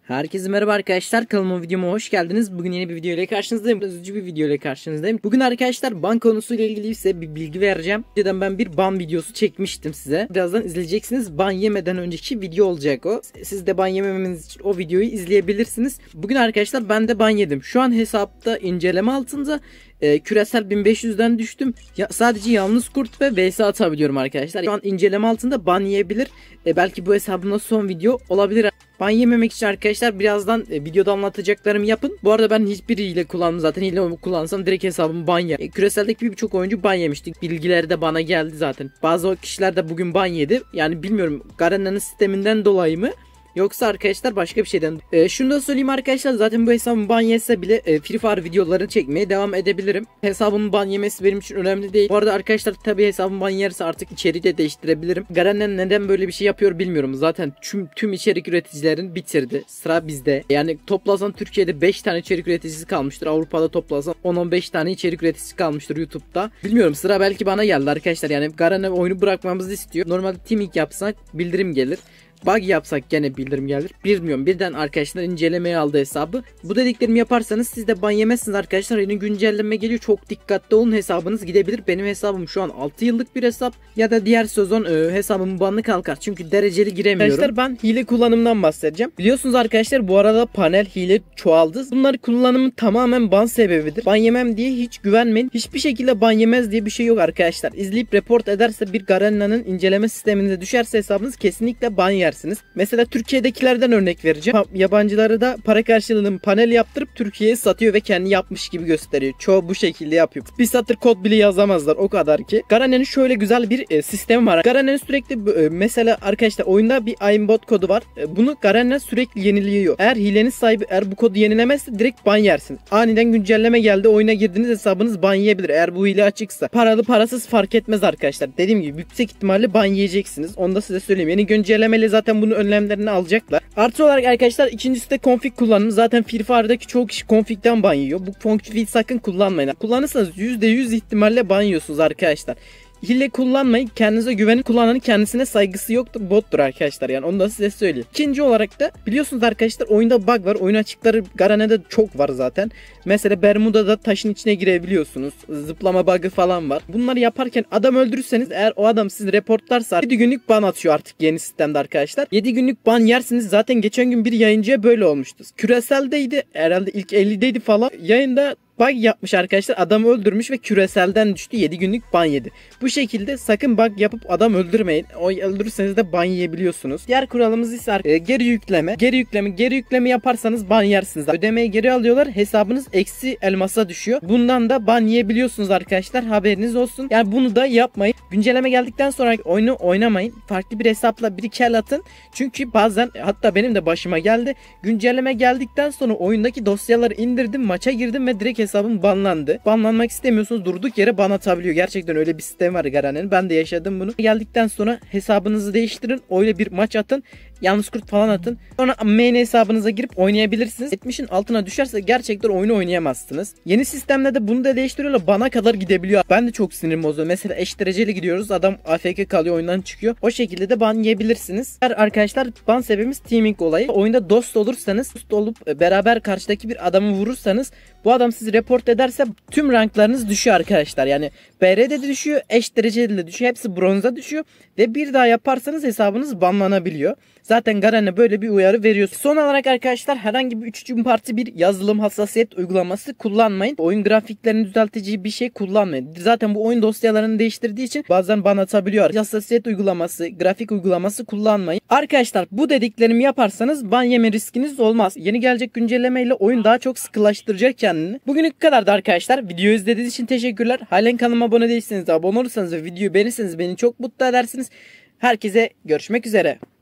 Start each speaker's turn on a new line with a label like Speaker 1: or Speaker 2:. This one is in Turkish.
Speaker 1: Herkese merhaba arkadaşlar, kanalıma videoma hoş geldiniz. Bugün yeni bir video ile karşınızdayım. Üzücü bir video ile karşınızdayım. Bugün arkadaşlar ban konusuyla ilgili size bir bilgi vereceğim. Önceden ben bir ban videosu çekmiştim size. Birazdan izleyeceksiniz. Ban yemeden önceki video olacak o. Siz de ban yememeniz için o videoyu izleyebilirsiniz. Bugün arkadaşlar ben de ban yedim. Şu an hesapta inceleme altında. Küresel 1500'den düştüm. Sadece yalnız kurt ve vs atabiliyorum arkadaşlar. Şu an inceleme altında ban yiyebilir. Belki bu hesabımda son video olabilir. Ban yememek için arkadaşlar birazdan videoda anlatacaklarımı yapın. Bu arada ben hiçbir hile kullanmam. Zaten hile kullansam direkt hesabımı ban yer. Küreseldeki birçok oyuncu ban yemiştik. Bilgileri de bana geldi zaten. Bazı kişiler de bugün ban yedi. Yani bilmiyorum, Garena'nın sisteminden dolayı mı? Yoksa arkadaşlar başka bir şeyden. Şunu da söyleyeyim arkadaşlar, zaten bu hesabım ban yese bile Free Fire videolarını çekmeye devam edebilirim. Hesabımın ban yemesi benim için önemli değil. Bu arada arkadaşlar tabi hesabım ban yerse artık içeriği de değiştirebilirim. Garen neden böyle bir şey yapıyor bilmiyorum. Zaten tüm içerik üreticilerin bitirdi. Sıra bizde. Yani toplasan Türkiye'de 5 tane içerik üreticisi kalmıştır. Avrupa'da toplasan 10-15 tane içerik üreticisi kalmıştır YouTube'da. Bilmiyorum, sıra belki bana geldi arkadaşlar. Yani Garen oyunu bırakmamızı istiyor. Normalde teaming yapsak bildirim gelir. Bug yapsak gene bildirim gelir. Bilmiyorum, birden arkadaşlar incelemeye aldı hesabı. Bu dediklerimi yaparsanız siz de ban yemezsiniz arkadaşlar. Yeni güncelleme geliyor. Çok dikkatli olun, hesabınız gidebilir. Benim hesabım şu an 6 yıllık bir hesap. Ya da diğer sezon hesabımın banı kalkar. Çünkü dereceli giremiyorum. Arkadaşlar ben hile kullanımından bahsedeceğim. Biliyorsunuz arkadaşlar bu arada panel hile çoğaldı. Bunlar kullanımın tamamen ban sebebidir. Ban yemem diye hiç güvenmeyin. Hiçbir şekilde ban yemez diye bir şey yok arkadaşlar. İzleyip report ederse bir Garena'nın inceleme sisteminde düşerse hesabınız kesinlikle ban yer. Mesela Türkiye'dekilerden örnek vereceğim. Yabancıları da para karşılığında panel yaptırıp Türkiye'ye satıyor ve kendi yapmış gibi gösteriyor. Çoğu bu şekilde yapıyor. Bir satır kod bile yazamazlar, o kadar ki. Garena'nın şöyle güzel bir sistemi var. Garena'nın sürekli mesela arkadaşlar oyunda bir aimbot kodu var. Bunu Garena sürekli yeniliyor. Eğer hilenin sahibi bu kodu yenilemezse direkt ban yersin. Aniden güncelleme geldi, oyuna girdiğiniz hesabınız ban yiyebilir. Eğer bu hile açıksa. Paralı parasız fark etmez arkadaşlar. Dediğim gibi yüksek ihtimalle ban yiyeceksiniz. Onu da size söyleyeyim. Yeni güncellemeyle zaten bunun önlemlerini alacaklar. Artı olarak arkadaşlar ikincisi de config kullanımı. Zaten Free Fire'daki çoğu kişi config'den ban yiyor. Bu config'i sakın kullanmayın. Kullanırsanız %100 ihtimalle ban yiyorsunuz arkadaşlar. Hile kullanmayın. Kendinize güvenin. Kullananın kendisine saygısı yoktur. Bottur arkadaşlar. Yani onu da size söyleyeyim. İkinci olarak da biliyorsunuz arkadaşlar oyunda bug var. Oyun açıkları Garena'da çok var zaten. Mesela Bermuda'da taşın içine girebiliyorsunuz. Zıplama bug'ı falan var. Bunları yaparken adam öldürürseniz eğer o adam sizi reportlarsa 7 günlük ban atıyor artık yeni sistemde arkadaşlar. 7 günlük ban yersiniz. Zaten geçen gün bir yayıncıya böyle olmuştu. Küreseldeydi. Herhalde ilk 50'deydi falan. Yayında bug yapmış arkadaşlar, adamı öldürmüş ve küreselden düştü, 7 günlük ban yedi. Bu şekilde sakın bug yapıp adam öldürmeyin. O öldürürseniz de ban yiyebiliyorsunuz. Diğer kuralımız ise geri yükleme. Geri yükleme yaparsanız ban yersiniz. Ödemeyi geri alıyorlar, hesabınız eksi elmasa düşüyor. Bundan da ban yiyebiliyorsunuz arkadaşlar, haberiniz olsun. Yani bunu da yapmayın. Güncelleme geldikten sonra oyunu oynamayın. Farklı bir hesapla bir kel atın. Çünkü bazen, hatta benim de başıma geldi. Güncelleme geldikten sonra oyundaki dosyaları indirdim, maça girdim ve direkt hesabım banlandı. Banlanmak istemiyorsunuz, durduk yere ban atabiliyor. Gerçekten öyle bir sistem var Garena'nın. Ben de yaşadım bunu. Geldikten sonra hesabınızı değiştirin. Öyle bir maç atın. Yalnız kurt falan atın. Sonra main hesabınıza girip oynayabilirsiniz. 70'in altına düşerse gerçekten oyunu oynayamazsınız. Yeni sistemde de bunu da değiştiriyorlar. Bana kadar gidebiliyor. Ben de çok sinirim bozuyor. Mesela eş dereceli gidiyoruz. Adam AFK kalıyor, oyundan çıkıyor. O şekilde de ban yiyebilirsiniz. Arkadaşlar ban sebebimiz teaming olayı. Oyunda dost olursanız, dost olup beraber karşıdaki bir adamı vurursanız bu adam sizi report ederse tüm ranklarınız düşüyor arkadaşlar. Yani BR'de de düşüyor, eş dereceli de düşüyor. Hepsi bronza düşüyor ve bir daha yaparsanız hesabınız banlanabiliyor. Zaten Garena böyle bir uyarı veriyor. Son olarak arkadaşlar herhangi bir üçüncü parti bir yazılım hassasiyet uygulaması kullanmayın. Oyun grafiklerini düzeltici bir şey kullanmayın. Zaten bu oyun dosyalarını değiştirdiği için bazen ban atabiliyor. Hassasiyet uygulaması, grafik uygulaması kullanmayın. Arkadaşlar bu dediklerimi yaparsanız ban yeme riskiniz olmaz. Yeni gelecek güncellemeyle oyun daha çok sıkılaştıracak kendini. Bugünlük kadardı arkadaşlar. Videoyu izlediğiniz için teşekkürler. Halen kanalıma abone değilseniz de abone olursanız ve videoyu beğenirseniz beni çok mutlu edersiniz. Herkese görüşmek üzere.